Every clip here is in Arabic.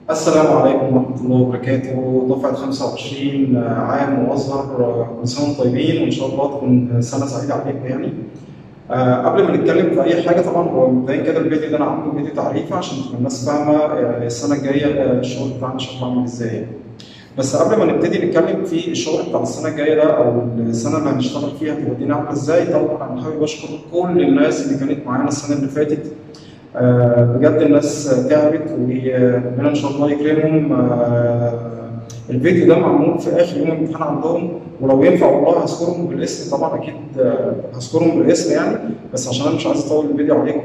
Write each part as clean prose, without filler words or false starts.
السلام عليكم ورحمة الله وبركاته. دفعة 25 عام وأزهر، كل سنة وانتم طيبين وإن شاء الله تكون سنة سعيدة عليكم يعني. قبل ما نتكلم في أي حاجة، طبعا هو مبدئيا كده الفيديو ده أنا عامله فيديو تعريفي عشان تبقى الناس فاهمة السنة الجاية الشغل بتاعنا شكله عامل إزاي. بس قبل ما نبتدي نتكلم في الشغل بتاع السنة الجاية ده أو السنة اللي هنشتغل فيها تودينا عاملة إزاي، طبعا أنا حابب أشكر كل الناس اللي كانت معانا السنة اللي فاتت. بجد الناس تعبت وربنا ان شاء الله يكرمهم. الفيديو ده معمول في اخر يوم امتحان عندهم، ولو ينفع والله هذكرهم بالاسم، طبعا اكيد هذكرهم بالاسم يعني، بس عشان انا مش عايز اطول الفيديو عليكم.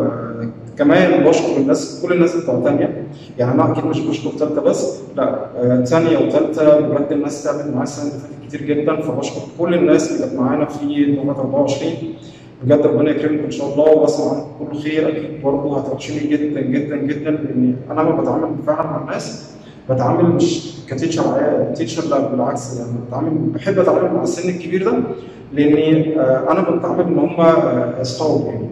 كمان بشكر الناس، كل الناس بتوع ثانيه، يعني انا اكيد مش بشكر ثالثه بس، لا ثانيه وثالثه بجد الناس تعبت معايا السنه اللي فاتت كتير جدا، فبشكر كل الناس اللي كانت معانا في دفعه 24. بجد ربنا يكرمكم ان شاء الله واسمع عنكم كل خير. اكيد برضه هتوحشوني جدا جدا جدا، لان انا لما بتعامل فعلا مع الناس بتعامل مش تيتشر، لا بالعكس، يعني بحب اتعامل مع السن الكبير ده، لاني انا بتعامل ان هم اصحاب، يعني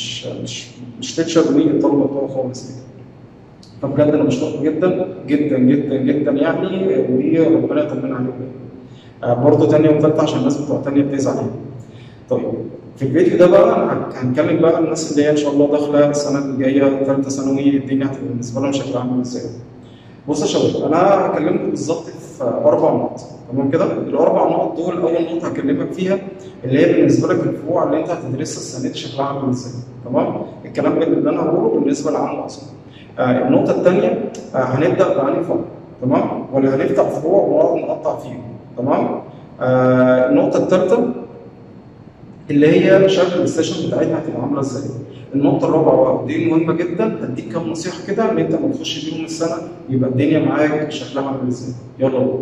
مش تيتشر والطلبه بتوعه خالص يعني. فبجد انا بشكركم جدا جدا جدا جدا يعني، وربنا يطمن عليكم. برضه ثانيه وثالثه عشان الناس بتوع ثانيه بتزعل يعني. طيب في الفيديو ده بقى هنتكلم بقى الناس اللي هي ان شاء الله داخله السنه الجايه ثالثه ثانوي، الدنيا هتبقى بالنسبه لهم شكلها عامل ازاي. بص يا شباب، انا هكلمكم بالظبط في 4 نقط، تمام كده؟ ال4 نقط دول، اول نقطه هكلمك فيها اللي هي بالنسبه لك الفروع اللي انت هتدرسها السنه دي شكلها عامل ازاي، تمام؟ الكلام اللي انا هقوله بالنسبه لعام اصلا. النقطه الثانيه هنبدا بأنهي فرع، تمام؟ ولا هنفتح فروع ونقعد نقطع فيهم، تمام؟ النقطه الثالثه اللي هي شكل السيشن بتاعتنا هتبقى عامله ازاي. النقطه الرابعه بقى ودي مهمه جدا، هديك كام نصيحه كده ان انت لما تخش بيهم السنه يبقى الدنيا معاك شكلها عامل ازاي. يلا بينا.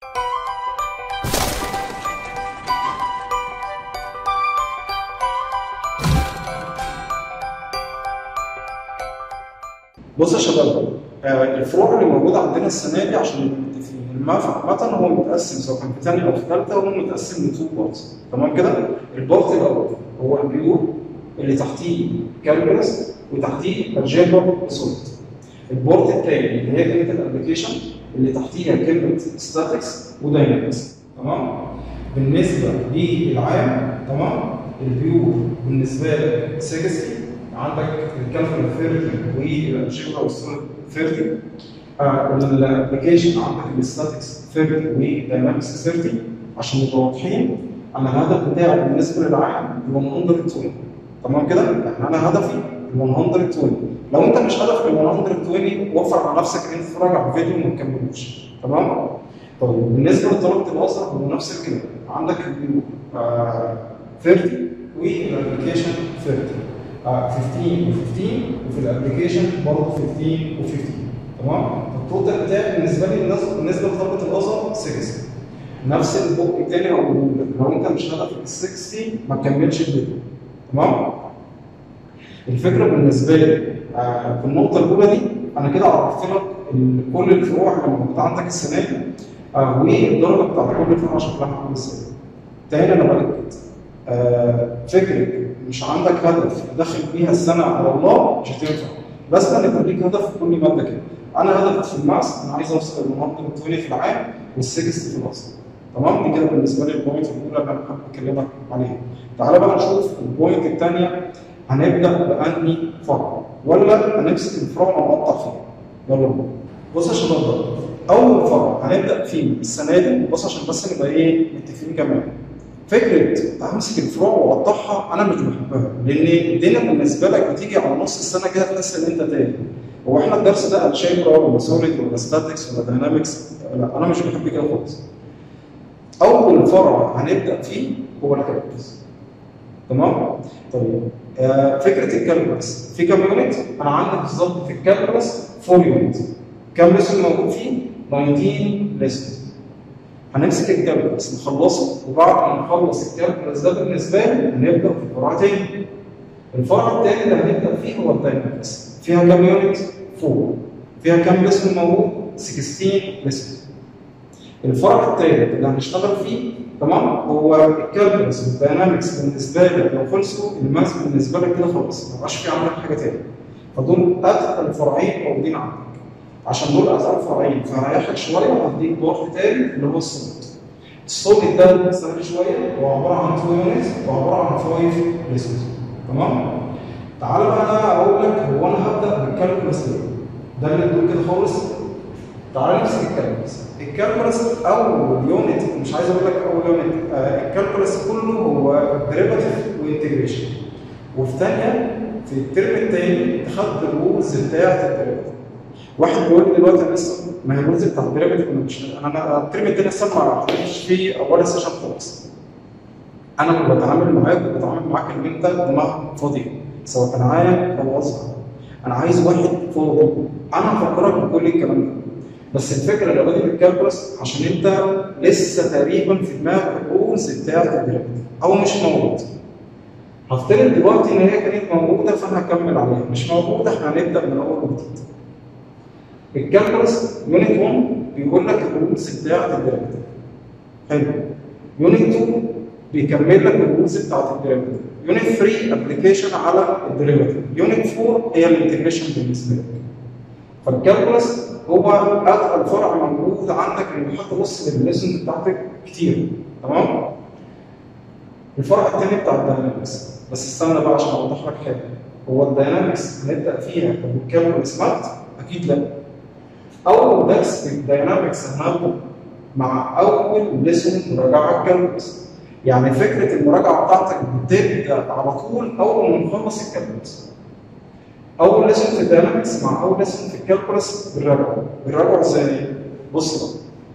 بص يا شباب، الفروع اللي موجوده عندنا السنه دي عشان نبقى متفقين، المنفع عامه هو متقسم سواء كان في ثانيه او في ثالثه، هو متقسم ل2 بارتس، تمام كده؟ البارت الاول هو البيور اللي تحتيه كالكولس وتحتيه الجبر سولت. البارت الثاني اللي هي كلمه الابلكيشن اللي تحتيها كلمه ستاتكس وداينامكس، تمام؟ بالنسبه للعام، تمام؟ البيور بالنسبه لك 60، عندك الكالكولس 30 والجبر والسولت 30. الابلكيشن عندك الستاتكس 30 وداينامكس 30. عشان نبقى واضحين، انا الهدف بتاعي بالنسبه للعام 120، تمام كده؟ يعني انا هدفي 120. لو انت مش هدفك 120 وفر على نفسك ان انت تتفرج على الفيديو وما تكملوش، تمام؟ طيب بالنسبه لطلبه الازهر هو نفس الكلام، عندك الفيو 30 والابلكيشن 30. 15 و15، وفي الابلكيشن برضه 15 و15، تمام؟ التوتال بتاعي بالنسبه لي بالنسبه لطلبه الازهر 60. نفس البوك الثاني او لو انت مش هدفك ال 60 ما تكملش الفيديو، تمام؟ الفكره بالنسبه لي في النقطه الاولى دي انا كده عرفت لك كل الفروع اللي موجوده عندك السنه دي، والدرجه بتاعت كل فروع شكلها عامل ازاي. تاني انا باكد، فكره مش عندك هدف داخل بيها السنه على الله مش هتنفع، بس انك يبقى ليك هدف في كل ماده كده. انا هدفي في الماثس انا عايز اوصل ل 120 في العام وال60 في الاصل، تمام؟ دي كده بالنسبه لي البوينت الاولى اللي انا حابب اكلمك عليها. تعالى بقى نشوف البوينت الثانيه، هنبدا بانهي فرع ولا هنمسك الفروع ونقطع فيها؟ يلا بينا. بص يا شباب، اول فرع هنبدا فيه السنه دي، بص عشان بس نبقى متفقين كمان. فكره امسك الفروع واقطعها انا مش بحبها، لان الدنيا بالنسبه لك بتيجي على نص السنه كده تحس ان انت تايه. هو احنا الدرس ده الجبر ولا سوليد ولا ستاتكس ولا داينامكس؟ لا انا مش بحب كده خالص. اول فرع هنبدا فيه هو الكالكولس، تمام؟ طيب فكره الكالكولس في كام يونت؟ انا عندي بالظبط في الكالكولس 4 يونت. كام ليسون موجود فيه؟ 19 ليسون. هنمسك الكالكولس نخلصه، وبعد ما نخلص الكالكولس ده بالنسبه لي هنبدا في فرع تاني. الفرع التاني اللي هنبدا فيه هو الداينامكس. فيها كام يونت؟ 4. فيها كام ليسون موجود؟ 16 ليسون. الفرع الثالث اللي هنشتغل فيه، تمام، هو الكالكولس والداينامكس. بالنسبه لك لو خلصوا الماث بالنسبه لك كده خلاص، ما بقاش في عندك حاجه ثانيه. فدول اتقل فرعين موجودين عندك. عشان دول اتقل فرعين، فهريحك شويه وهديك بورت تاني اللي هو السوليد. السوليد ده سهل شويه، هو عباره عن 2 يونتس وعباره عن 5 ليسونز. تمام؟ تعال بقى انا اقول لك هو انا هبدا بالكالكولس ليه؟ ده اللي دول كده خالص. تعال نمسك الكالكولس. الكالكولس اول يونت، مش عايز اقول لك اول يونت، الكالكولس كله هو ديريفاتيف وانتجريشن. وفي ثانيه في الترم الثاني انت خدت الرولز بتاعت الديريفاتيف. واحد بيقول لي دلوقتي انا لسه ما هي الرولز بتاعت الديريفاتيف انا الترم الثاني لسه ما حطيتش فيه ولا سيشن خالص. انا لما بتعامل معاك ان انت دماغك فاضيه، سواء كان عام او اصغر. انا عايز واحد فاضي، انا هفكرك بكل الكلام ده. بس الفكره اللي بادئ بالكالكولس عشان انت لسه تقريبا في دماغك الرولز بتاعت الديريفاتيف او مش موجود. هفترض دلوقتي ان هي كانت موجوده فانا هكمل عليها، مش موجوده احنا هنبدا من اول وجديد. الكالكولس يونت 1 بيقول لك الرولز بتاعت الديريفاتيف. حلو. يونت 2 بيكمل لك الرولز بتاعت الديريفاتيف. يونت 3 ابلكيشن على الديريفاتيف. يونت 4 هي الانتجريشن بالنسبه لك. فالكالكولس هو اتقل فرع موجود عندك اللي هتبص للليسنز بتاعتك كتير. تمام؟ الفرع الثاني بتاع الداينامكس، بس استنى بقى عشان اوضح لك حاجه. هو الداينامكس هنبدا فيها بالكالكولس مات؟ اكيد لا. اول درس في الداينامكس هناخده مع اول ليسن مراجعه الكالكولس. يعني فكره المراجعه بتاعتك بتبدا على طول اول ما نخلص الكالكولس. اول ليسن في الداينامكس مع اول ليسن في الكالكولس بنراجعه ازاي؟ بص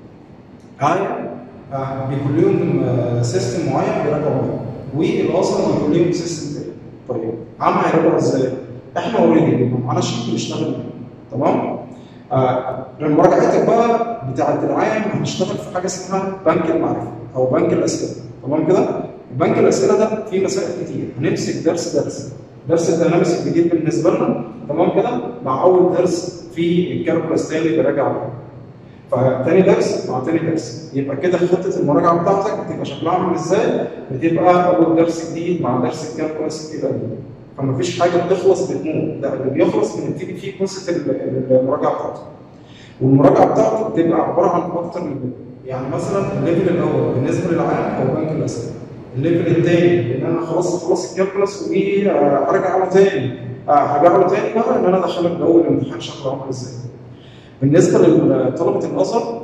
بقى. بيكون لهم سيستم معين بيراجعوا بيه، والاصل بيكون لهم سيستم تاني. طيب عم هيراجعوا ازاي؟ احنا اوريدي بيبقى معانا شيت بنشتغل بيه. تمام؟ مراجعتك بقى بتاعت العام هنشتغل في حاجه اسمها بنك المعرفه او بنك الاسئله. تمام كده؟ بنك الاسئله ده فيه مسائل كتير، هنمسك درس الداينامكس الجديد بالنسبه لنا. تمام كده؟ مع اول درس في الكالكولس تاني براجع عليه. فتاني درس مع تاني درس، يبقى كده خطه المراجعه بتاعتك بتبقى شكلها عامل ازاي؟ بتبقى اول درس جديد مع درس الكالكولس كده. فمفيش حاجه بتخلص بتموت، ده اللي بيخلص بنبتدي فيه قصه المراجعه بتاعته. والمراجعه بتاعته بتبقى عباره عن اكتر من يعني مثلا الليفل الاول بالنسبه للعام هو بنك الاسئله. الليفل الثاني ان انا خلاص الكالكولس وارجع له تاني. هرجع له تاني بقى ان انا ادخلك جو الامتحان شكله عامل ازاي. بالنسبه لطلبه الازهر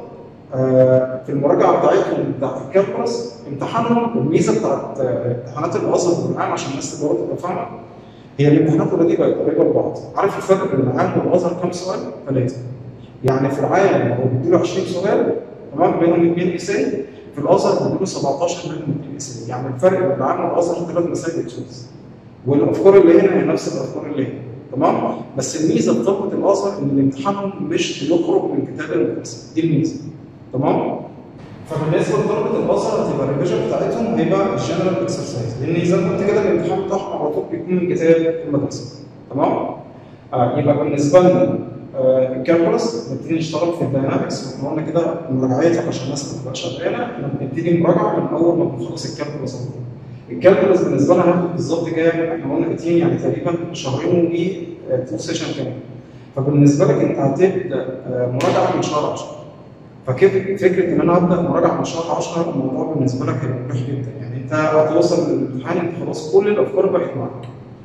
في المراجعه بتاعتهم بتاعت الكالكولس امتحانهم، الميزه بتاعت امتحانات الازهر والعام عشان الناس تبقى فاهمه، هي الامتحانات اوريدي بقت قريبه لبعض. عارف الفرق بين العام والازهر كام سؤال؟ 3. يعني في العام هو بيديله 20 سؤال، تمام، منهم 2 ايساي. في الازهر بيديله 17 منهم 2 ايساي. يعني الفرق بين العام والازهر 3 مسائل اكسوس. والافكار اللي هنا هي نفس الافكار اللي هنا. تمام؟ بس الميزه في طلبه الازهر ان امتحانهم مش بيخرج من كتاب المدرسه، دي الميزه. تمام؟ فبالنسبه لطلبه الازهر هتبقى الريفيجن بتاعتهم هيبقى الجنرال اكسرسايز، لان زي ما قلت كده الامتحان بتاعهم على طول بيكون من كتاب المدرسه. تمام؟ يبقى بالنسبه لنا الكالكولس نبتدي نشتغل في الداينامكس. واحنا قلنا كده مراجعتك عشان الناس ما تبقاش شغاله، احنا بنبتدي مراجعه من اول ما بنخلص الكالكولس على طول. الكالكولس بالنسبه لنا هناخد بالظبط كام؟ احنا قلنا 2 يعني تقريبا شهرين و 2 سيشن كمان. فبالنسبه لك انت هتبدا مراجعه من شهر 10. فكيف فكره ان انا ابدا مراجعه من شهر 10 الموضوع بالنسبه لك هيبقى مريح جدا. يعني انت هتوصل للامتحان انت خلاص كل الافكار بقت معاك.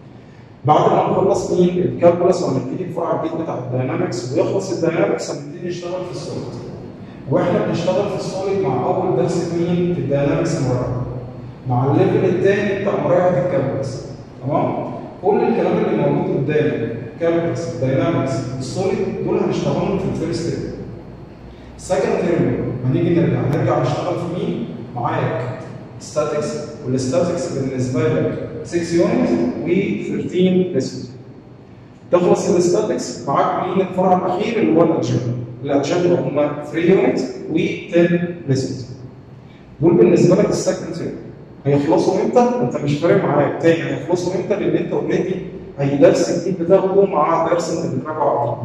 بعد ما نخلص مين؟ الكالكولس وهنبتدي الفرع الجديد بتاع الداينامكس، ويخلص الداينامكس هنبتدي نشتغل في السوليد. واحنا بنشتغل في السوليد مع اول درس مين؟ في الداينامكس مراجعه. مع الليفل الثاني بتاع مراجعه الكالكولس. تمام؟ كل الكلام اللي موجود قدامك كالكولس، الداينامكس، السوليد دول هنشتغلهم في الفيرست تيرم. السكند تيرم هنيجي نرجع نشتغل في مين؟ معاك ستاتكس، والستاتكس بالنسبه لك 6 يونت و 13 ليسون. تخلص الستاتكس معاك مين؟ الفرع الاخير اللي هو الالجبرا. الالجبرا هم 3 يونت و 10 ليسون. دول بالنسبه لك السكند تيرم. هيخلصوا امتى؟ انت مش فارق معاك تاني هيخلصوا امتى، لان انت اوريدي هي درس جديد بتاخده مع درس انت بتراجعه عليه.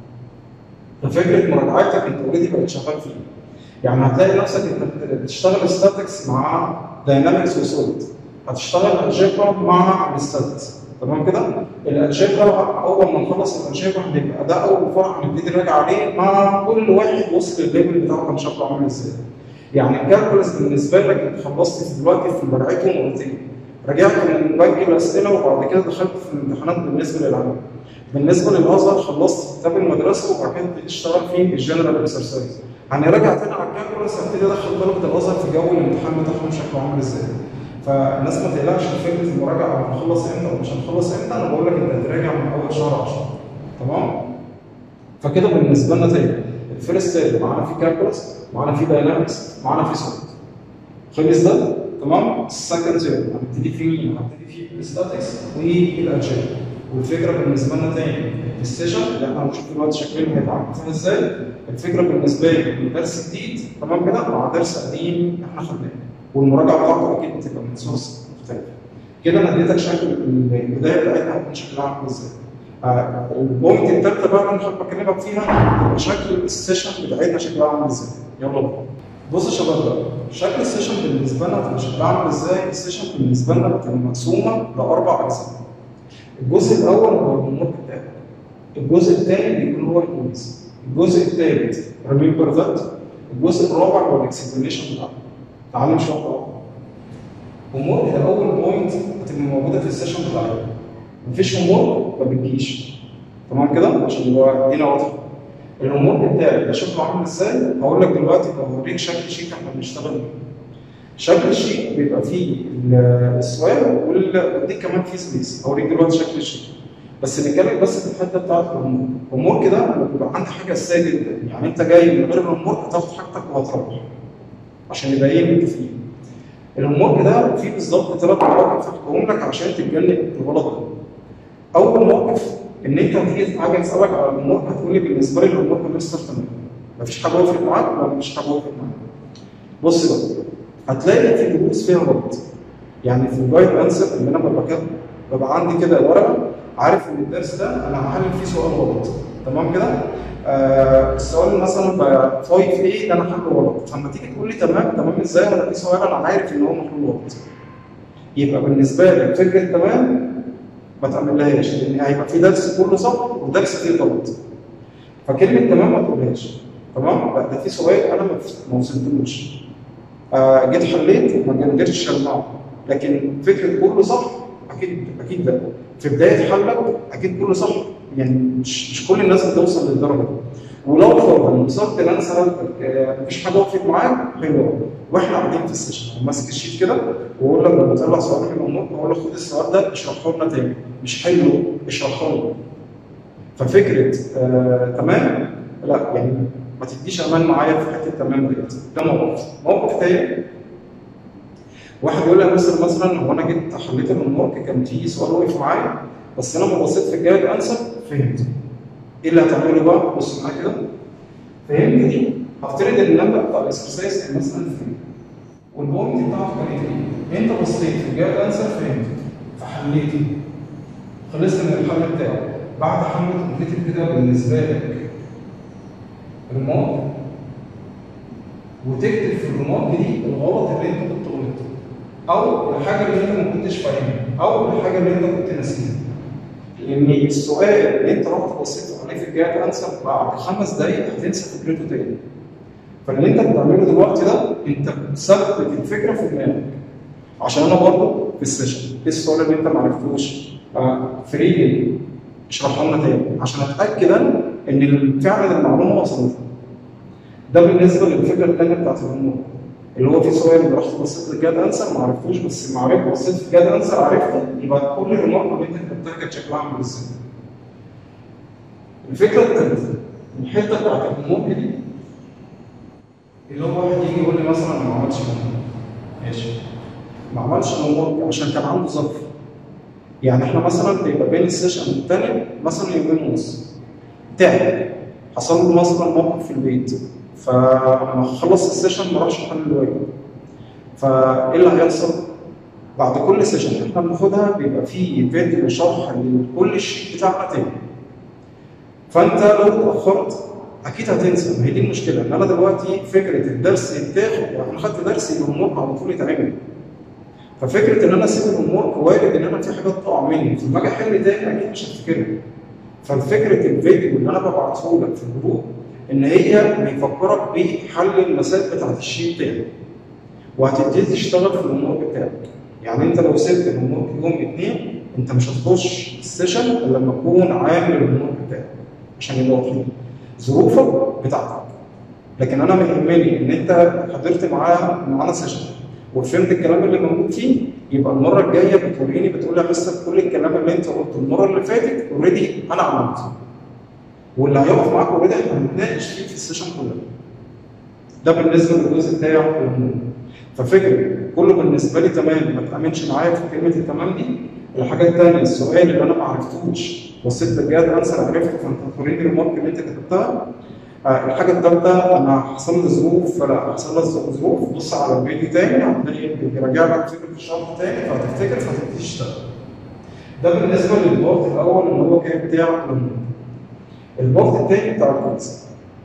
ففكره مراجعتك انت اوريدي بقيت شغال فيه. يعني هتلاقي نفسك انت بتشتغل ستاتكس مع داينامكس وسوليد، هتشتغل الجبرا مع الستاتكس. تمام كده؟ الالجبرا اول ما نخلص الالجبرا هنبقى ده اول فرع هنبتدي نراجع عليه مع كل واحد وصل الليفل بتاعه كان شكله عامل ازاي. يعني الكالكولس بالنسبه لك انت خلصت دلوقتي في مراجعته مرتين، رجعت من بنك الاسئله وبعد كده دخلت في الامتحانات بالنسبه للعمل. بالنسبه للازهر خلصت كتاب المدرسه وبعد كده بتشتغل في الجنرال اكسرسايز. هنراجع تاني على الكالكولس هبتدي ادخل طلبه الازهر في جو الامتحان بتاعهم شكله عامل ازاي. فالناس ما تقلقش من فكره المراجعه هنخلص امتى ومش هنخلص امتى، انا بقول لك انت هتراجع من اول شهر 10. تمام؟ فكده بالنسبه لنا تاني الفيرست تيرم معانا في كالكولس، معانا في داينامكس، معانا في سوليد. خلص ده؟ تمام؟ السكند تيرم هنبتدي فيه الستاتكس والالجبرا. والفكره بالنسبه لنا تاني السيشن اللي احنا هنشوف دلوقتي شكلهم هيبقى عامل ازاي. الفكره بالنسبه لي درس جديد تمام كده مع درس قديم احنا خدناه، والمراجعه بتاعته اكيد بتبقى من سورس مختلف. كده انا اديتك شكل البدايه بتاعتنا هتكون شكلها عامل ازاي. البوينت الثالثه بقى اللي انا حابب اكلمك فيها هو شكل السيشن بتاعتنا شكلها عامل ازاي. يلا بينا. بص يا شباب بقى شكل السيشن بالنسبه لنا هتبقى شكلها عامل ازاي. السيشن بالنسبه لنا بتبقى مقسومه لاربع اجزاء. الجزء الاول هو الهومورك بتاعك، الجزء الثاني بيكون هو الكويز، الجزء الثالث ريمبر ذات، الجزء الرابع هو الاكسبلانيشن بتاعك. تعالوا نشوف بقى. هومورك ده اول بوينت هتبقى موجوده في السيشن بتاعك. مفيش هومورك ما بتجيش. تمام كده؟ عشان يبقى الدنيا واضحه. الهومورك بتاعك ده شكله عامل ازاي؟ هقول لك دلوقتي هوريك شكل شيت احنا بنشتغل بيه. شكل الشيت بيبقى فيه السؤال ودي كمان فيه سبيس. هوريك دلوقتي شكل الشيت. بس نتكلم بس في الحته بتاعت الهومورك. الهومورك ده بيبقى عندك حاجه اساسيه جدا، يعني انت جاي من غير الهومورك هتاخد حاجتك وهتروح. عشان يبقى ايه متفقين. الهومورك ده فيه بالظبط 3 مواقف هحكيهم لك عشان تتجنب الغلط ده. اول موقف ان انت هتيجي حاجه تسالك على الهومورك هتقول لي بالنسبه لي الهومورك مستر تمام. مفيش حاجه وقفت معاك ولا مفيش حاجه وقفت معاك. بص بقى هتلاقي في دروس فيها غلط. يعني في الجايد انسر اللي انا ببقى عندي كده ورقه عارف ان الدرس ده انا هحلل فيه سؤال غلط. تمام كده؟ السؤال مثلا بقى 5A ده انا حله غلط، فلما تيجي تقول لي تمام ازاي انا في سؤال انا عارف ان هو محلول غلط. يبقى بالنسبه لك فكره تمام ما تعملهاش، لان هيبقى في درس كله صح ودرس فيه غلط. فكلمه تمام ما تقولهاش. تمام؟ لا ده في سؤال انا ما وصلتلوش. جيت حليت ما قدرتش اجمعه، لكن فكره كله صح اكيد ده في بدايه حلك اكيد كله صح، يعني مش كل الناس بتوصل للدرجه دي. ولو فرضا وصلت ان انا سالتك مفيش حاجه وقفت معاك حلوه واحنا قاعدين في السيشن ماسك الشيت كده واقول لك لما تطلع سؤال من النوت اقول لك خد السؤال ده اشرحه لنا تاني، مش حله اشرحه لنا. ففكره تمام لا يعني ما تديش امان معايا في حته تمام ديت. ده موقف تاني واحد يقول لي يا مستر مثلا هو انا جيت حليت الهومورك كان في سؤال وقف معايا بس انا لما بصيت في الجايد انسر فهمت. ايه اللي هتعمله بقى؟ بص معايا كده. فهمت دي هفترض ان اللمبه بتاع الاكسرسايز كان مثلا فين والبوينت بتاعته كانت ايه؟ انت بصيت في الجايد انسر فهمت فحليتي خلصت من الحل بتاعه. بعد حل كومبليتد كده بالنسبه لك ريمارك وتكتب في الريمارك دي الغلط اللي انت كنت غلطته او الحاجه اللي انت ما كنتش فاهمها او الحاجه اللي انت كنت ناسيها. لان السؤال اللي انت رحت بصيت عليه في الجايد انسر بعد 5 دقائق هتنسى فكرته تاني. فاللي انت بتعمله دلوقتي ده انت بتثبت الفكره في دماغك. عشان انا برضه في السيشن ايه السؤال اللي انت ما عرفتوش؟ فريق اشرحه لنا تاني عشان اتاكد انا ان فعلا المعلومه وصلت. ده بالنسبه للفكره الثانيه بتاعت الهومورك اللي هو في سؤال اللي رحت بصيت للجاد انسر ما عرفتوش بس ما عرفت بصيت في الجاد انسر عرفته يبقى كل الريمارك اللي انت كتبتها كانت شكلها عامل ازاي. الفكره الثالثه الحته بتاعت الهومورك دي اللي هو واحد يجي يقول لي مثلا انا ما عملتش هومورك. ماشي ما عملش هومورك عشان كان عنده ظرف. يعني احنا مثلا بيبقى بين السيشن والتاني مثلا يومين ونص تعب حصل له مثلا موقف في البيت فلما خلص السيشن ما راحش حل الواجب. فايه اللي هيحصل؟ بعد كل سيشن احنا بناخدها بيبقى فيه فيديو شرح لكل الشيت بتاعنا تاني. فانت لو اتاخرت اكيد هتنسى. ما هي دي المشكله ان انا دلوقتي فكره الدرس يتاخد انا خدت درس الهومورك على طول يتعمل. ففكره ان انا اسيب الهوم ورك وارد ان انا في حاجات تقع مني، فلما اجي احل تاني اكيد مش هفتكرها. ففكره الفيديو اللي انا ببعته لك في الجروب ان هي بيفكرك بحل المسائل بتاعت الشيت تاني، وهتبتدي تشتغل في الهوم ورك بتاعك. يعني انت لو سبت الهوم ورك يوم 2 انت مش هتخش السيشن الا لما تكون عامل الهوم ورك بتاعك عشان يبقى واضحين ظروفك بتاعتك. لكن انا يهمني ان انت حضرت معانا سيشن وفهمت الكلام اللي موجود فيه، يبقى المره الجايه بتقول لي يا مستر كل الكلام اللي انت قلته المره اللي فاتت اوريدي انا عملته. واللي هيقف معاك اوريدي احنا هنتناقش فيه في السيشن كلها. ده بالنسبه للجزء بتاع الهوم. ففكره كله بالنسبه لي تمام، ما تامنش معايا في كلمه التمام دي. الحاجه الثانيه السؤال اللي انا ما عرفتوش بصيت بجد انسر عرفته فانت هتوريني الريمارك اللي انت كتبتها. الحاجه الثالثه انا حصل لي ظروف، فلا حصل لي ظروف بص على الفيديو تاني هتلاقي بيراجع لك فكره الشرح تاني فهتفتكر فتبتدي تشتغل. ده بالنسبه للبارت الاول اللي هو كان بتاع الهوم. البارت الثاني بتاع الكويز.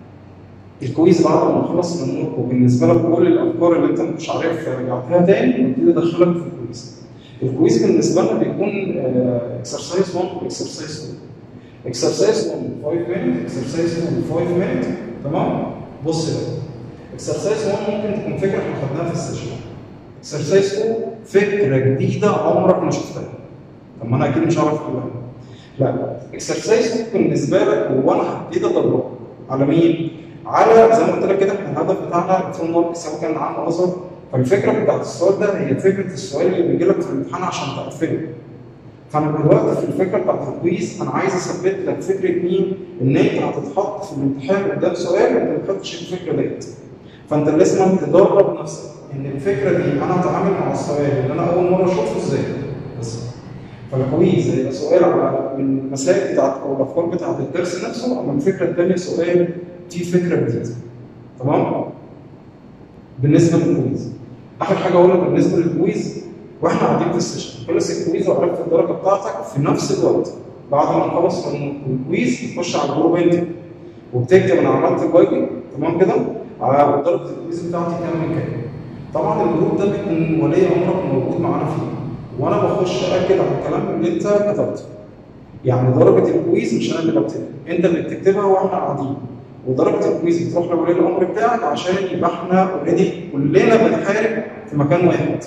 الكويز بعد ما نخلص من الهوم وبالنسبه لك كل الافكار اللي انت مش عارف رجعتها تاني نبتدي ادخلك في الكويز. الكويز بالنسبه لنا بيكون اكسرسايز 1 واكسرسايز 2. اكسرسايز 1 5 مينت، اكسرسايز 2 5 مينت. تمام؟ بص بقى اكسرسايز 1 ممكن تكون فكره احنا خدناها في السيشن. اكسرسايز 2 فكره جديده عمرك ما شفتها. طب ما انا اكيد مش هعرف اقولها. لا اكسرسايز 2 بالنسبه لك هو انا هبتدي ادربك على مين؟ على زي ما قلت لك كده احنا الهدف بتاعنا الفول مارك سواء كان عن نظر. فالفكره بتاعت السؤال ده هي فكره السؤال اللي بيجي لك في الامتحان عشان تقفله. فانا دلوقتي في الفكره بتاعت الكويز انا عايز اثبت لك فكره مين؟ ان انت هتتحط في الامتحان قدام سؤال انت ما خدتش الفكره ديت. فانت لازم تدرب نفسك ان الفكره دي انا هتعامل مع السؤال اللي انا اول مره اشوفه ازاي. بس فالكويز هيبقى سؤال على من المسائل بتاعت او الافكار بتاعت الدرس نفسه، اما الفكره الثانيه سؤال فيه فكره جديده. تمام؟ بالنسبه للكويز. اخر حاجه اقول لك بالنسبه للكويز واحنا قاعدين في السيشن خلص الكويز وعرفت الدرجه بتاعتك في نفس الوقت بعد ما نخلص الكويز تخش على الجروب انت وبتكتب انا عملت الواجب تمام كده على درجه الكويز بتاعتي كام من كام. طبعا الجروب ده بيكون ولي امرك موجود معانا فيه وانا بخش اكد على الكلام اللي انت كتبته. يعني درجه الكويز مش انا اللي بكتبها، انت اللي بتكتبها واحنا قاعدين. ودرجه الكويز بتروح لولي الامر بتاعك عشان يبقى احنا اوريدي كلنا بنحارب في مكان واحد.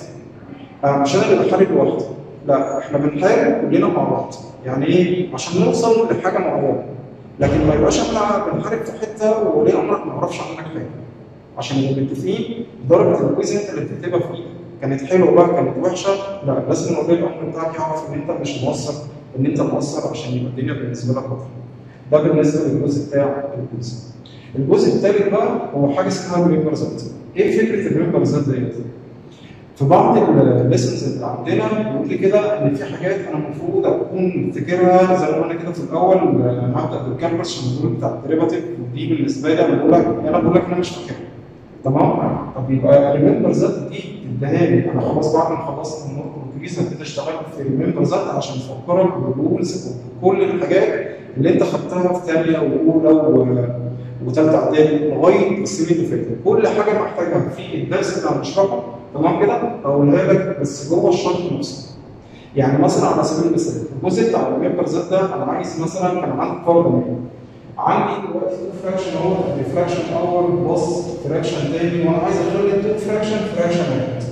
مش انا اللي بحارب لوحدي، لا احنا بنحارب كلنا مع بعض. يعني ايه؟ عشان نوصل لحاجه معينه. لكن ما يبقاش احنا بنحارب في حته وولي امرك ما يعرفش عنك حاجه. عشان نبقى متفقين درجه الكويز انت اللي بتكتبها في ايدك. كانت حلوه بقى كانت وحشه، لا لازم ولي الامر بتاعك يعرف ان انت مش مقصر، ان انت مقصر عشان يبقى الدنيا بالنسبه لك واضحه. ده بالنسبه للجزء بتاع الكويز. الجزء الثالث بقى هو حاجه اسمها الريمبرزات. ايه فكره الريمبرزات ديت؟ في بعض الليسنز اللي عندنا بيقول لي كده ان في حاجات انا المفروض اكون مفتكرها زي ما انا كده في الاول هبدا بالكامبس عشان الدور بتاع الديريفاتيف ودي بالنسبه لي انا بقول لك انا مش فاكرها. تمام؟ طب يبقى الريمبر ذات دي تديها لي انا خلاص بعد ما خلصت النور الكويز هبتدي اشتغل في الريمبر ذات عشان افكرك بالرولز وكل الحاجات اللي انت خدتها في ثانيه واولى وثالثه اعدادي لغايه السنين اللي فاتت. كل حاجه محتاجها في الدرس اللي هنشرحه تمام كده اقولها لك بس جوه الشرح نفسه. يعني مثلا على سبيل المثال الجزء بتاع الريمبر ذات ده انا عايز مثلا كان عندي فرض عندي دلوقتي 2 فراكشن اهو ريفراكشن اول بلس فراكشن تاني وانا عايز اخلي 2 فراكشن واحد.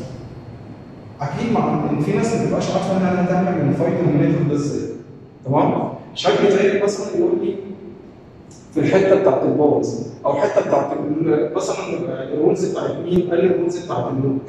اكيد ان في ناس ما بتبقاش عارفه انها تعمل من فايت الميثود ده ازاي. تمام؟ شكل زي مثلا يقول لي في الحته بتاعت الباورز او حته بتاعت مثلا الرولز بتاعت مين؟ قال لي الرولز بتاعت اللوك.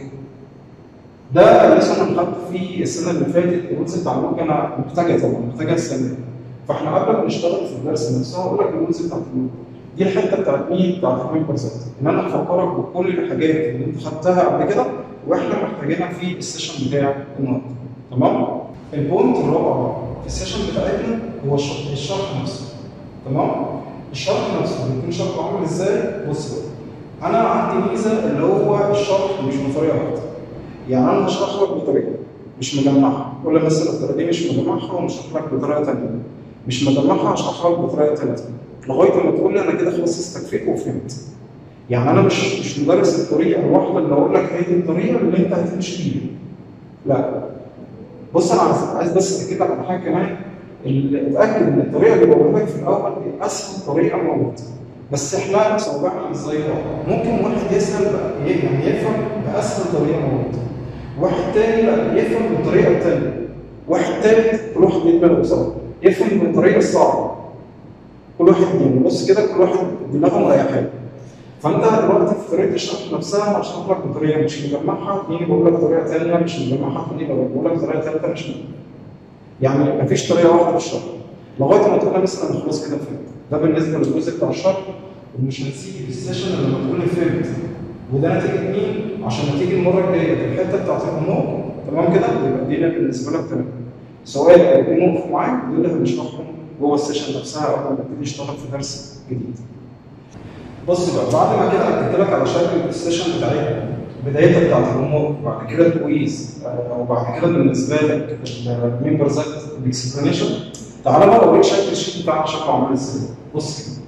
ده مثلا خدت فيه السنه اللي فاتت الرولز بتاع اللوك انا محتاجها السنه. فاحنا قبل ما نشتغل في الدرس نفسه هقول لك الرولز بتاعت اللوك. دي الحته بتاعت مين؟ بتاعت الريمبرزات. ان انا افكرك بكل الحاجات اللي انت خدتها قبل كده واحنا محتاجينها في السيشن بتاع النهارده. تمام؟ البوينت الرابع في السيشن بتاعتنا هو الشرح نفسه. تمام؟ الشرح نفسه بيكون شرحه عامل ازاي؟ بص بقى. انا عندي ميزه اللي هو الشرح مش بطريقه واحده. يعني انا هشرح لك بطريقه مش مجمعها، ولا مثلا الطريقه دي مش مجمعها ومشرح لك بطريقه ثانيه. مش مجمعها هشرح لك بطريقه ثالثه لغايه ما تقول لي انا كده خلاص استكفيت وفهمت. يعني انا مش مدرس الطريقه الواحده اللي اقول لك هي دي الطريقه اللي انت هتمشي بيها. لا بص انا عايز بس اكد لك على حاجه كمان. اتاكد ان الطريقه اللي بقولها لك في الاول دي اسهل طريقه موجوده، بس احنا صوابعنا ازاي بقى؟ ممكن واحد يسال يعني يفهم باسهل طريقه موجوده، واحد تاني لا يفهم بالطريقه الثانيه، واحد تالت كل واحد بيدماغه بصراحه يفهم بالطريقه الصعبه. كل واحد يعني بص كده كل واحد دماغه مريحاه. فانت دلوقتي في طريقه الشرح نفسها هشرح لك بطريقه مش مجمعها، تاني بقول لك طريقه ثانيه مش مجمعها، تاني بقول لك طريقه ثالثه مش مجمعها. يعني مفيش طريقه واحده في الشرح لغايه ما تقول لي مثلا انا خلاص كده فهمت. ده بالنسبه للجزء بتاع الشرح، ومش هنسيب السيشن لما تقول لي فهمت. وده نتيجه مين؟ عشان نتيجه المره الجايه في الحته بتاعت الامور تمام كده يبقى دي بالنسبه لك تمام. سواء الاثنين وقفوا معاك دول اللي هنشرحهم جوه السيشن نفسها او لما نبتدي نشتغل في درس جديد. بص بقى بعد ما كده اكدت لك على شكل السيشن بتاعتنا، بدايتها بتاعت الامور وبعد كده الكويز وبعد كده بالنسبه لك الممبرز الاكسبلانيشن، تعالى بقى اوريك شكل الشيت بتاعنا شكله عامل ازاي. بص كده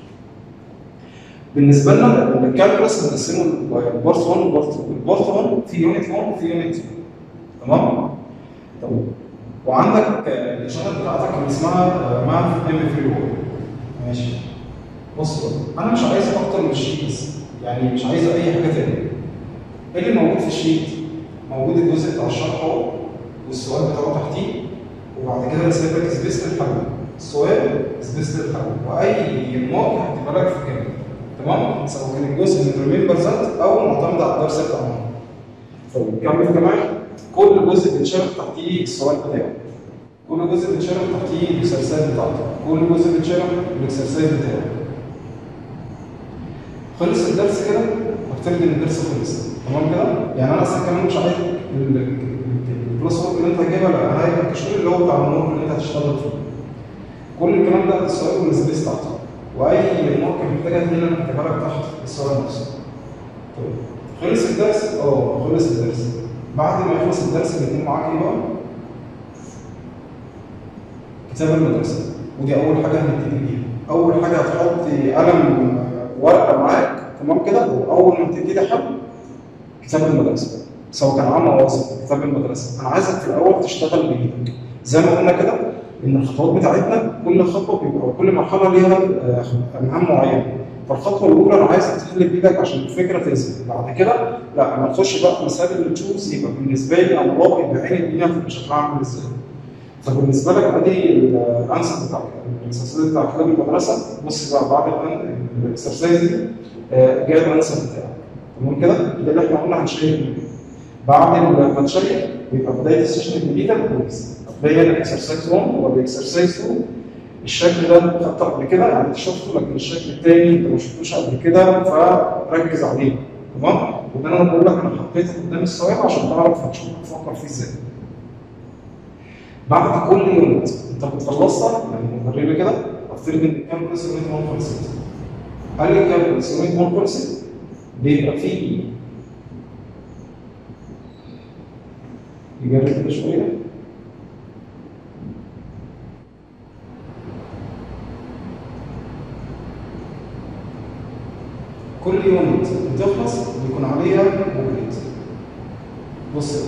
بالنسبه لنا الكالكولس بنقسمه لبارت 1 وبارت 2. البارت 1 في يونت 1 وفي يونت 2 تمام؟ وعندك الشغل بتاعتك اللي اسمها ماث ام 3 ماشي. بص انا مش عايز اكتر من الشيت بس، يعني مش عايز اي حاجه تاني. ايه اللي موجود في الشيت؟ موجود الجزء بتاع الشرح اهو والسؤال بتاعه تحتيه، وبعد كده رسمت لك سبيس للحل. السؤال سبيس للحل واي نقطه هتبقى لك في كده تمام؟ سواء كان الجزء من ريمبر ذات او معتمد على الدرس بتاعنا. طيب كمل كمان كل جزء بيتشرح تحتيه السؤال بتاعه، كل جزء بيتشرح تحتيه الاكسرسايز بتاعته، كل جزء بيتشرح الاكسرسايز بتاعه. خلص الدرس كده هفترض ان الدرس خلص تمام كده؟ يعني انا اصلا كمان مش عايز البلس ورك اللي انت هتجيبها، لا انا عايز الكشكول اللي هو بتاع النور اللي انت هتشتغل فيه. كل الكلام ده السؤال والسبيس بتاعته، واي نقطه محتاجها هنا هتجيبها لك تحت السؤال نفسه. طيب خلص الدرس؟ خلص الدرس. بعد ما يخلص الدرس الاثنين معاك ايه بقى؟ كتاب المدرسه، ودي اول حاجه هنبتدي بيها. اول حاجه هتحط قلم ورقه معاك تمام كده، واول ما تبتدي حل كتاب المدرسه سواء كان عام او وسط. كتاب المدرسه انا عايزك في الاول تشتغل بايدك زي ما قلنا كده ان الخطوات بتاعتنا كل خطوه بيبقى كل مرحله ليها مهام معينه. فالخطوه الاولى انا عايزك تحل بايدك عشان الفكره تثبت. بعد كده لا انا اخش بقى في مسائل اللي تشوز، يبقى بالنسبه لي انا واقف بعين الدنيا في شكلها عامل ازاي. فبالنسبه لك ادي الانسر بتاعك الاكسرسايز بتاع كتاب المدرسه. بص بقى بعد الاكسرسايز دي جاي الانسر بتاعك تمام كده. ده اللي احنا قلنا هنشيك منه. بعد ما تشيك يبقى بدايه السيشن الجديده الكويز. هتلاقي هنا اكسرسايز 1 ولا اكسرسايز 2. الشكل ده خدته قبل كده يعني انت شفته، لكن الشكل الثاني انت ما شفتوش قبل كده فركز عليه تمام. وده انا بقول لك انا حطيته قدام السؤال عشان تعرف هتشوف تفكر فيه ازاي. بعد كل يونت انت بتخلصها يعني وريني كده افترض ان الكالكولس يونت 1 خلصت. هل الكالكولس يونت 1 خلصت؟ بيبقى فيه يجرب كده شويه. كل يونت بتخلص بيكون عليها بوكلت. بص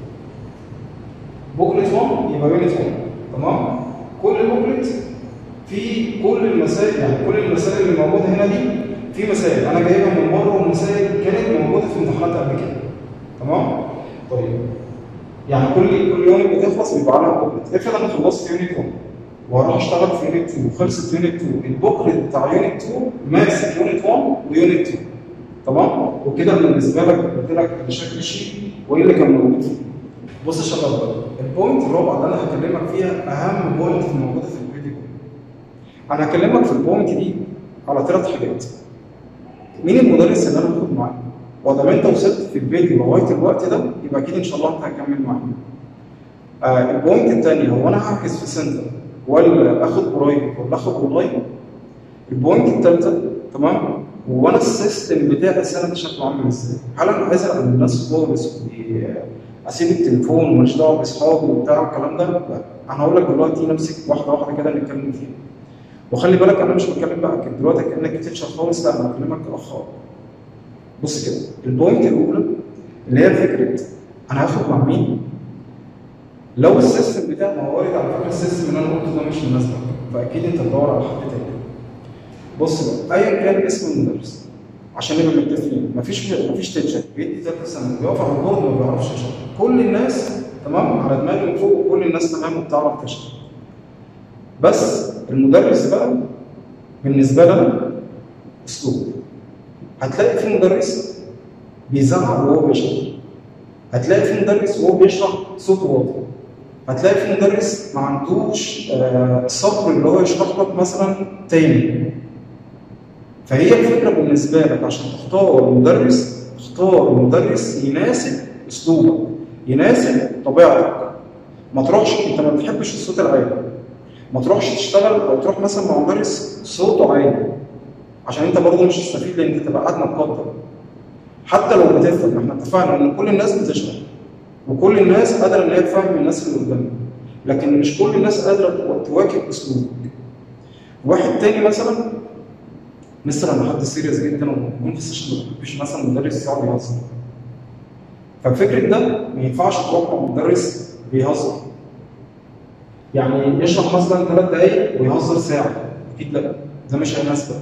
بوكلت 1 يبقى يونت 1 تمام. كل بوكلت في كل المسائل، يعني كل المسائل اللي موجوده هنا دي في مسائل انا جايبها من بره ومسائل كانت موجوده في امتحانات قبل كده تمام. طيب يعني كل يونت بتخلص بيبقى عليها بوكلت. افرض انا خلصت يونت 1 وهروح اشتغل في يونت 2 وخلصت يونت 2، البوكلت بتاع يونت 2 ماسك يونت 1 ويونت 2 تمام. وكده بالنسبه لك قلت لك بشكل شيء وايه اللي كان موجود فيه. بص يا شباب بقى البوينت الرابعه اللي انا هكلمك فيها اهم بوينت موجوده في الفيديو. انا هكلمك في البوينت دي على 3 حاجات. مين المدرس اللي انا باخد معاه؟ ودام انت وصلت في الفيديو لغايه الوقت ده يبقى اكيد ان شاء الله انت هتكمل معايا. البوينت الثانيه هو انا هحجز في سنتر ولا اخد برايفت ولا اخد اونلاين. البوينت الثالثه تمام وانا السيستم بتاعي السنه دي شكله عامل ازاي؟ هل انا عايز ابقى من الناس خالص اسيب التليفون وماليش دعوه باصحابي وبتاع والكلام ده؟ لا انا هقول لك دلوقتي نمسك واحده واحده كده نتكلم فيها. وخلي بالك انا مش بتكلم بقى دلوقتي كانك تيتشر خالص، لا انا بكلمك كاخ. بص كده البوينت الاولى اللي هي فكره انا هاخد مع مين لو السيستم بتاعك، ما هو وارد على فكره السيستم اللي انا قلته ده مش مناسبك، فاكيد انت تدور على حد تاني. بص بقى، ايا كان اسم المدرس عشان نبقى متفقين، مفيش تيتشر بيدي ثالثه ثانوي بيقف على البورد وما بيعرفش يشرح. كل الناس تمام على دماغي من فوق، وكل الناس تمام وبتعرف تشرح. بس المدرس بقى بالنسبه لنا اسلوب. هتلاقي في مدرس بيزعق وهو بيشرح، هتلاقي في مدرس وهو بيشرح صوته واطي، هتلاقي في مدرس ما عندوش صبر اللي هو يشرح لك مثلا تاني. فهي الفكره بالنسبه لك عشان تختار مدرس، اختار مدرس يناسب اسلوبك، يناسب طبيعتك. ما تروحش، انت ما بتحبش الصوت العالي، ما تروحش تشتغل او تروح مثلا مع مدرس صوته عالي، عشان انت برضه مش هتستفيد لان انت تبقى قاعد متقدر. حتى لو بتفهم، احنا اتفقنا ان كل الناس بتشرح وكل الناس قادره ان هي تفهم الناس اللي قدامها، لكن مش كل الناس قادره تواكب اسلوبك. واحد تاني مثلا انا حد سيريس جدا ويكون في السيشن ما بيحبش مثلا مدرس يقعد يهزر. فالفكره ده ما ينفعش تروح مع مدرس بيهزر، يعني يشرح مثلا 3 دقايق ويهزر ساعه، اكيد لا، ده مش هيناسبك.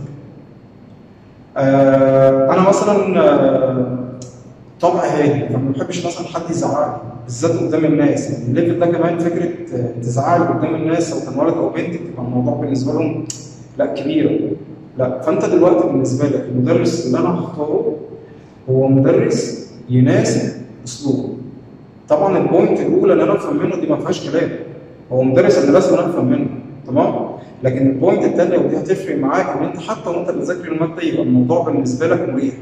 انا مثلا طبع هادي، فما بحبش مثلا حد يزعق لي بالذات قدام الناس، يعني الليفل ده كمان فكره تزعق لي قدام الناس او كان ولد او بنت تبقى الموضوع بالنسبه لهم لا كبيره. لا، فانت دلوقتي بالنسبه لك المدرس اللي انا هختاره هو مدرس يناسب اسلوبه. طبعا البوينت الاولى اللي انا افهم منه دي ما فيهاش كلام، هو مدرس اللي لازم انا افهم منه، تمام؟ لكن البوينت الثانيه ودي هتفرق معاك ان انت حتى وانت بتذاكر الماده يبقى الموضوع بالنسبه لك مريح.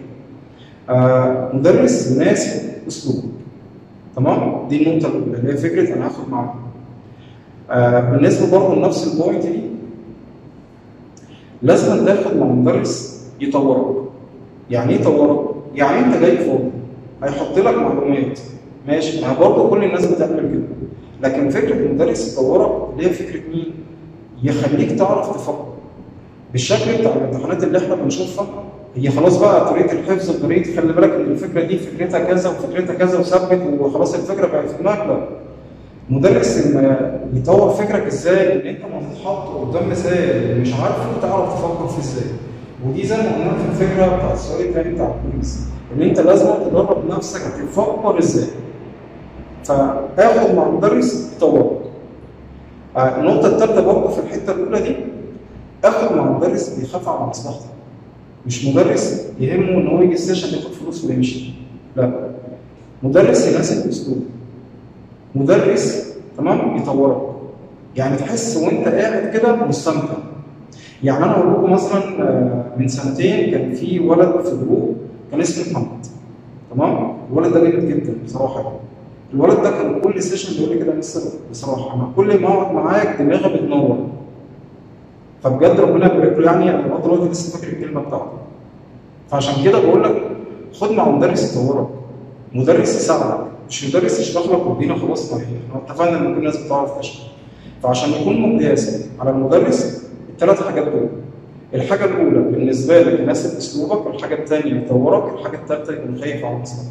مدرس يناسب اسلوبه، تمام؟ دي النقطه الاولى اللي هي فكره انا هاخد معاك. بالنسبه برضه لنفس البوينت دي، لازم تاخد مع مدرس يطورك. يعني ايه يطورك؟ يعني انت جاي فاضي هيحط لك معلومات، ماشي، ما برضه كل الناس بتعمل كده، لكن فكره المدرس يطورك اللي هي فكره مين؟ يخليك تعرف تفكر. بالشكل بتاع الامتحانات اللي احنا بنشوفها هي خلاص بقى طريقه الحفظ وطريقه خلي بالك ان الفكره دي فكرتها كذا وفكرتها كذا وثبت وخلاص الفكره بقت في دماغك. لا، المدرس لما يطور فكرك ازاي ان انت لما تتحط قدام مثال مش عارفه تعرف تفكر فيه ازاي. ودي زي ما قلنا في الفكره بتاع السؤال الثاني بتاع الكويز، ان انت لازم تدرب نفسك تفكر ازاي. فاخد مع مدرس يطورك. النقطه الثالثه برضه في الحته الاولى دي، اخد مع مدرس بيخاف على مصلحتك، مش مدرس يهمه ان هو يجي السيشن ياخد فلوس ويمشي. لا، مدرس يناسب اسلوبه، مدرس تمام يطورك، يعني تحس وانت قاعد كده مستمتع. يعني انا اقول لكم مثلا من سنتين كان في ولد في جروب كان اسمه محمد، تمام؟ الولد ده جامد جدا بصراحه يعني. الولد ده كان كل سيشن بيقول لي كده مستر بصراحه انا كل ما اقعد معاك دماغي بتنور. فبجد ربنا يبارك له، يعني انا لغايه دلوقتي لسه فاكر الكلمه بتاعته. فعشان كده بقول لك خد مع مدرس يطورك، مدرس يساعدك، مش مدرس يشرح لك وادينا خلاص. احنا اتفقنا ان كل الناس بتعرف تشرح. فعشان يكون مقياس على المدرس ال3 حاجات دول. الحاجه الاولى بالنسبه لك يناسب اسلوبك، الحاجه الثانيه يطورك، الحاجه الثالثه يكون خايف على مصلحتك.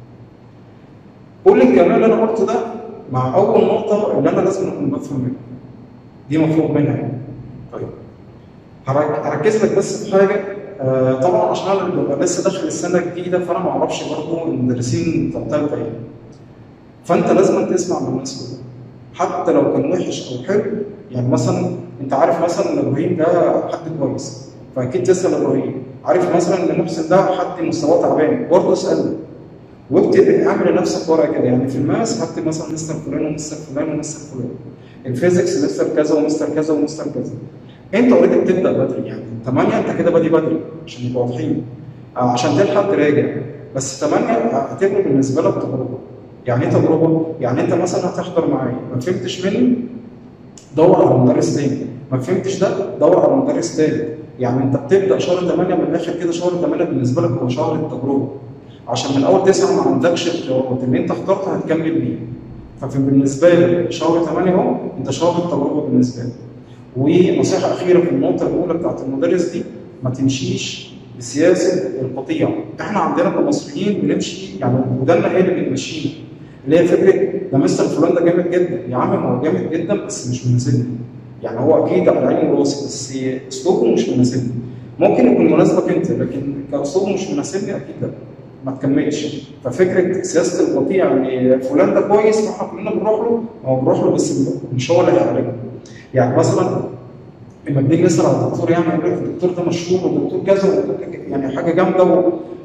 كل الكلام اللي انا قلته ده مع اول نقطه اللي انا لازم اكون بفهم منها، دي مفروغ منها يعني. طيب هركز لك بس في حاجه. طبعا عشان انا ببقى لسه داخل السنه الجديده فانا ما اعرفش برضه المدرسين بتوع ثالثه ايه. فانت لازم تسمع من الناس كلها حتى لو كان وحش او حلو. يعني مثلا انت عارف مثلا ان ابراهيم ده حد كويس فاكيد تسال ابراهيم، عارف مثلا ان محسن ده حد مستواه تعبان برضه اساله، واكتب اعمل لنفسك ورقه كده. يعني في الماس هكتب مثلا مستر فلان ومستر فلان ومستر فلان، الفيزيكس مستر كذا ومستر كذا ومستر كذا. انت اوريدي بتبدا بدري، يعني 8 انت كده بادي بدري عشان يبقوا واضحين، عشان تلحق تراجع. بس 8 هتبقى بالنسبه لك تجربه. يعني ايه تجربه؟ يعني انت مثلا هتحضر معايا ما فهمتش مني دور على مدرس تاني، ما فهمتش ده دور على مدرس تاني. يعني انت بتبدا شهر 8 من الاخر كده، شهر 8 بالنسبه لك هو شهر التجربه، عشان من اول 9 ما عندكش اختيارات، اللي انت اخترته هتكمل بيه. فبالنسبه لك شهر 8 اهو انت شهر التجربه بالنسبه لك. ونصيحه اخيره في النقطه الاولى بتاعت المدرس دي، ما تمشيش بسياسه القطيع. احنا عندنا كمصريين بنمشي يعني ودانا هي اللي بتمشينا، اللي هي فكره ده مستر فلان ده جامد جدا، يا عم ما هو جامد جدا بس مش مناسبني. يعني هو اكيد على عيني وراسي بس اسلوبه مش مناسبني. ممكن يكون مناسبك انت لكن كاسلوبه مش مناسبني اكيد لا، ما تكملش. ففكره سياسه القطيع ان فلان ده كويس فاحنا كلنا بنروح له، هو بنروح له بس مش هو اللي هيعالجنا. يعني مثلا لما بنيجي نسال على الدكتور يعني يقول لك الدكتور ده مشهور والدكتور كذا يعني حاجه جامده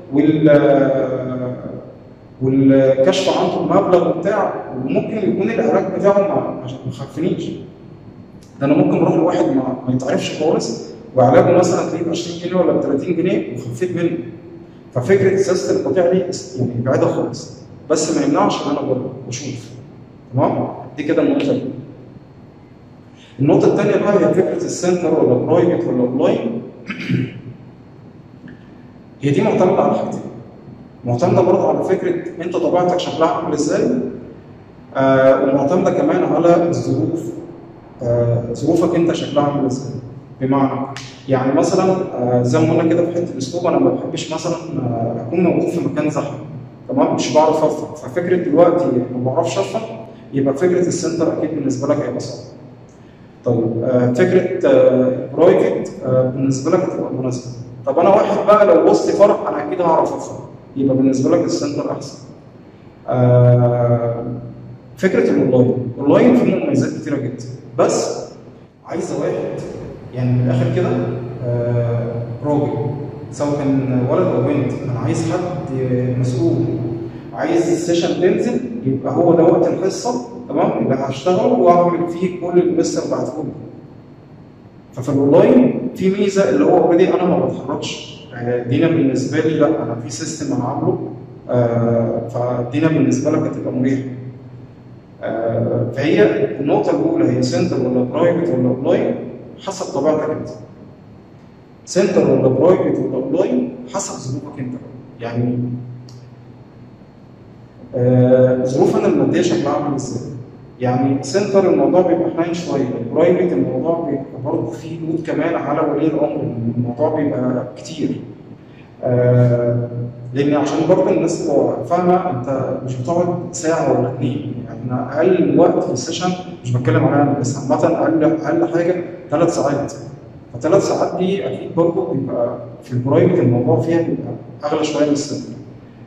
والكشف عنده بمبلغ وبتاع، وممكن يكون العلاج بتاعه ما خفنيش. ده انا ممكن اروح لواحد ما يتعرفش خالص وعلاجه مثلا تلاقيه ب 20 جنيه ولا ب 30 جنيه وخفيت منه. ففكره سياسه القطيع دي يعني بعيده خالص، بس ما يمنعش ان انا اجرب واشوف. تمام؟ دي كده النقطه دي. النقطه الثانيه بقى هي فكره السنتر ولا برايفت ولا اونلاين. هي دي معتمده على حاجتين. معتمده برضه على فكره انت طبيعتك شكلها عامل ازاي، ومعتمده كمان على الظروف، ظروفك انت شكلها عامل ازاي. بمعنى يعني مثلا زي ما قلنا كده في حته الاسلوب، انا ما بحبش مثلا اكون موجود في مكان زحمه، تمام؟ مش بعرف افهم، ففكره دلوقتي ما بعرفش افهم يبقى فكره السنتر اكيد بالنسبه لك هيبقى صعب. طيب فكره برايفت بالنسبه لك هتبقى مناسبه. طب انا واحد بقى لو وسطي فرق انا اكيد هعرف افهم، يبقى بالنسبه لك السنتر احسن. فكره الاونلاين فيه مميزات كتيره جدا، بس عايزه واحد يعني من الاخر كده راجل، سواء كان ولد او بنت. انا عايز حد مسؤول، عايز السيشن تنزل يبقى هو ده وقت الحصه، تمام؟ يبقى هشتغل واعمل فيه كل المستر بعته لي. ففي الاونلاين في ميزه اللي هو اوريدي انا ما بتحركش. دينا بالنسبه لي لا، انا في سيستم انا عامله، فدينا بالنسبه لك هتبقى مريحه. فهي النقطه الاولى هي سنتر ولا برايفت ولا اونلاين حسب طبيعتك انت. سنتر ولا برايفت ولا اونلاين حسب ظروفك انت. يعني ظروفنا الماديه شكلها عامل ازاي. يعني سنتر الموضوع بيبقى حنين شويه، برايفت الموضوع بيبقى برضه فيه لود كمان على ولي الامر، الموضوع بيبقى كتير. لان عشان برضه الناس تبقى فاهمه انت مش بتقعد ساعه ولا اتنين، يعني اقل وقت في السيشن مش بتكلم عليها بس عامه اقل حاجه 3 ساعات. ف3 ساعات دي اكيد برضه بيبقى في البرايفت الموضوع فيها بيبقى اغلى شويه من السنتر.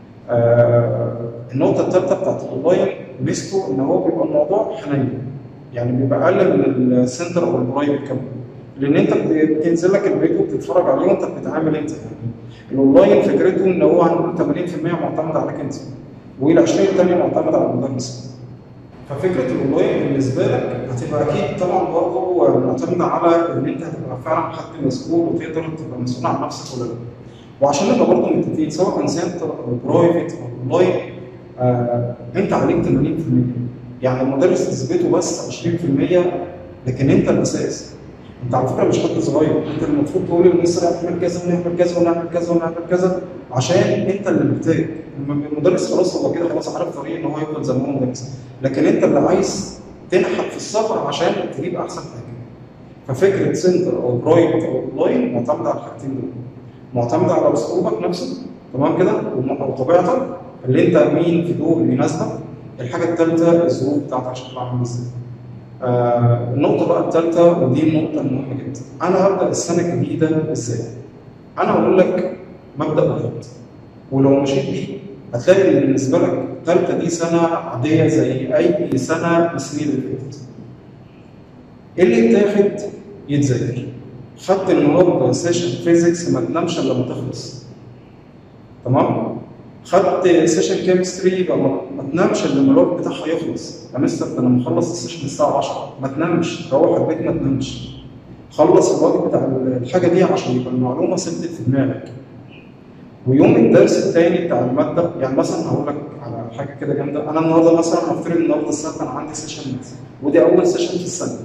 النقطه الثالثه بتاعت الاونلاين ميزته ان هو بيبقى الموضوع حنين، يعني بيبقى اقل من السنتر او البرايفت كمان، لان انت بتنزل لك الفيديو بتتفرج عليه وانت بتتعامل انت. يعني الاونلاين فكرته ان هو هنقول 80% معتمد عليك انت، وال20 الثانيه معتمد على المدرس. ففكره الاونلاين بالنسبه لك هتبقى اكيد طبعا برضه معتمده على ان انت هتبقى فعلا حد مسؤول وتقدر تبقى مسؤول عن نفسك ولا لا. وعشان نبقى برضه متفقين سواء كان سنتر او برايفت او اونلاين، انت عليك 80%. يعني المدرس تثبته بس 20%، لكن انت الاساس. انت على فكره مش حد صغير، انت المفروض تقول للمستر اعمل كذا ونعمل كذا ونعمل كذا ونعمل كذا عشان انت اللي محتاج. المدرس خلاص هو كده خلاص عارف طريق ان هو يفضل زي ما هو مدرس، لكن انت اللي عايز تنحت في السفر عشان تجيب احسن حاجه. ففكره سنتر او برايفت او اونلاين معتمده على الحاجتين دول، معتمده على اسلوبك نفسه، تمام كده، وطبيعتك اللي انت مين في دول يناسبك. الحاجه الثالثه الظروف بتاعتك شكلها عامل ازاي. النقطة بقى الثالثة ودي النقطة المهمة جدا، أنا هبدأ السنة الجديدة إزاي؟ أنا هقول لك مبدأ واحد، ولو مشيت بيه هتلاقي إن بالنسبة لك الثالثة دي سنة عادية زي أي سنة من السنين اللي فاتت. اللي يتاخد يتذاكر. خدت النهارده سيشن فيزيكس ما تنامش إلا لما تخلص. تمام؟ خدت سيشن كيمستري يبقى ما تنامش الا لما الوقت بتاعها يخلص. يا مستر ده انا مخلص السيشن الساعه 10، ما تنامش، روح البيت ما تنامش. خلص الوقت بتاع الحاجه دي عشان يبقى المعلومه ثبتت في دماغك. ويوم الدرس الثاني بتاع الماده، يعني مثلا هقول لك على حاجه كده جامده، انا النهارده مثلا هفترض النهارده السبت انا عندي سيشن ماث ودي اول سيشن في السنه.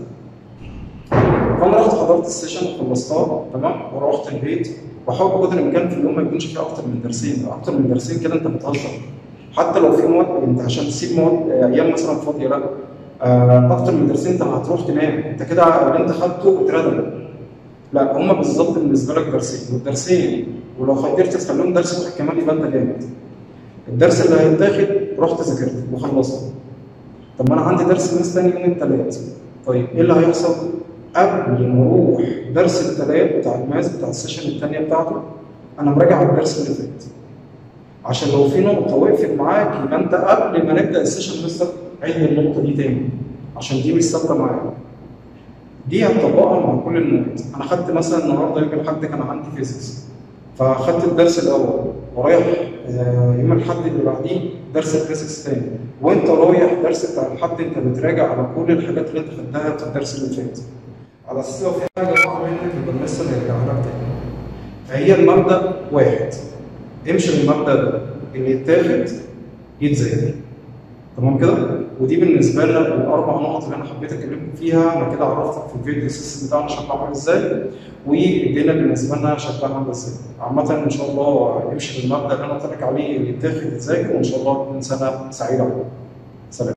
فانا رحت حضرت السيشن وخلصتها، تمام، وروحت البيت وحاول بقدر الامكان في اليوم ما يكونش فيه اكتر من درسين، اكتر من درسين كده انت بتهزر. حتى لو في مواد انت عشان تسيب مواد ايام مثلا فاضيه، لا اكتر من درسين انت هتروح تنام، انت كده اللي انت خدته اتردم. لا هم بالظبط بالنسبه لك درسين، والدرسين ولو قدرت تخليهم درس واحد كمان يبقى انت جامد. الدرس اللي هيتاخد رحت ذاكرت وخلصت. طب ما انا عندي درس ماس تاني يوم الثلاث. طيب ايه اللي هيحصل؟ قبل ما اروح درس الثلاث بتاع الماس بتاع السيشن الثانيه بتاعته، انا مراجع الدرس اللي فات. عشان لو في نقطه وقفت معاك يبقى انت قبل ما نبدا السيشن لسه عيد النقطه دي تاني، عشان دي مش ثابته معايا. دي هتطبقها مع كل المواد. انا خدت مثلا النهارده يوم الاحد كان عندي فيزيكس، فاخدت الدرس الاول ورايح يوم الاحد اللي بعديه درس الفيزيكس تاني، وانت رايح درس بتاع الاحد انت بتراجع على كل الحاجات اللي انت خدتها في الدرس اللي فات، على اساس لو في حاجه وقع منك يبقى لسه هيرجع لك تاني. فهي المبدا واحد، امشي بالمبدا ده، اللي يتاخد يتذاكر. تمام كده؟ ودي بالنسبه لنا الاربع نقط اللي انا حبيت اكلمكم فيها. انا كده عرفتك في الفيديو السيستم بتاعنا شكله عامل ازاي، والدنيا بالنسبه لنا شكلها عامل ازاي. عامه ان شاء الله نمشي بالمبدا اللي انا قلت لك عليه، اللي يتاخد يتذاكر، وان شاءالله تكون سنه سعيده عليكم.